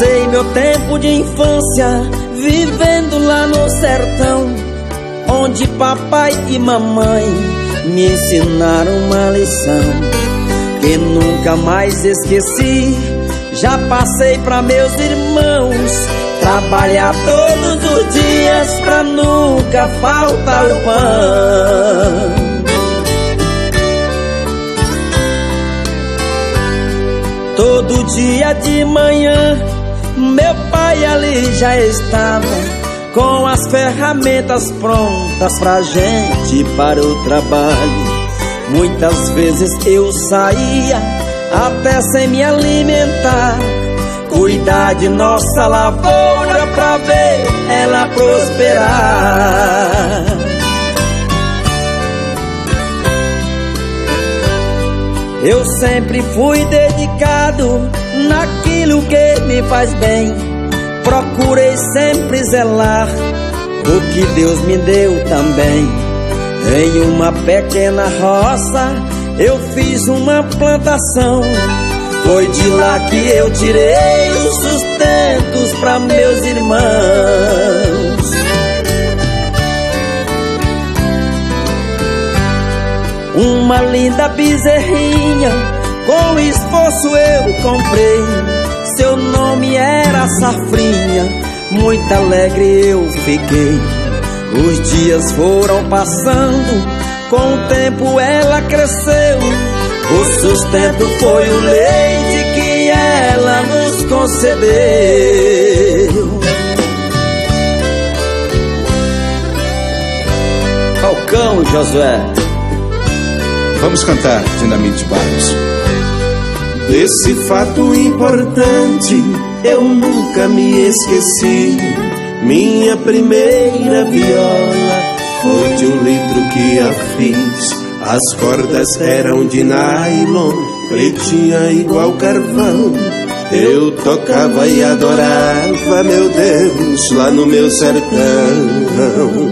Passei meu tempo de infância vivendo lá no sertão, onde papai e mamãe me ensinaram uma lição que nunca mais esqueci. Já passei pra meus irmãos trabalhar todos os dias pra nunca faltar o pão. Todo dia de manhã meu pai ali já estava com as ferramentas prontas pra gente ir para o trabalho. Muitas vezes eu saía até sem me alimentar, cuidar de nossa lavoura pra ver ela prosperar. Eu sempre fui dedicado naquilo que me faz bem. Procurei sempre zelar o que Deus me deu também. Em uma pequena roça eu fiz uma plantação. Foi de lá que eu tirei os sustentos para meus irmãos. Uma linda bezerrinha, com esforço eu comprei. Seu nome era Safrinha, muito alegre eu fiquei. Os dias foram passando, com o tempo ela cresceu. O sustento foi o leite que ela nos concedeu. Falcão, Josué. Vamos cantar Dinamite Barros. Desse fato importante eu nunca me esqueci. Minha primeira viola foi de 1 litro que a fiz. As cordas eram de nylon, pretinha igual carvão. Eu tocava e adorava, meu Deus, lá no meu sertão.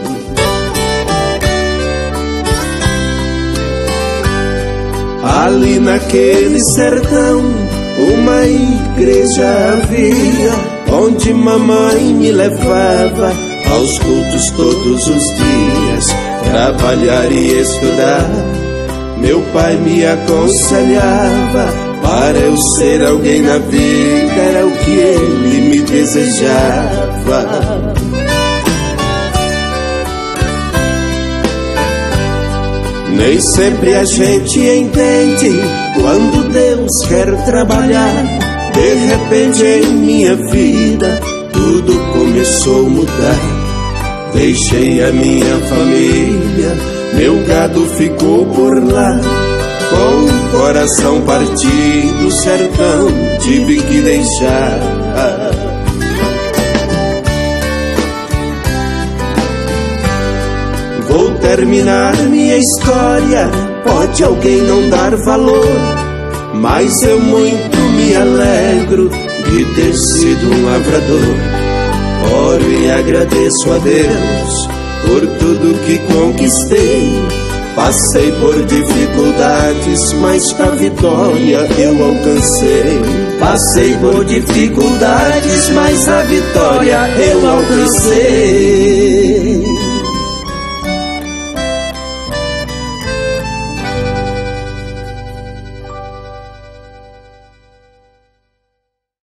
Ali naquele sertão uma igreja havia, onde mamãe me levava aos cultos todos os dias, trabalhar e estudar. Meu pai me aconselhava para eu ser alguém na vida, era o que ele me desejava. Nem sempre a gente entende quando Deus quer trabalhar. De repente em minha vida tudo começou a mudar. Deixei a minha família, meu gado ficou por lá. Com o coração partido, o sertão tive que deixar. Vou terminar minha história, pode alguém não dar valor, mas eu muito me alegro de ter sido um lavrador. Oro e agradeço a Deus por tudo que conquistei. Passei por dificuldades, mas a vitória eu alcancei. Passei por dificuldades, mas a vitória eu alcancei.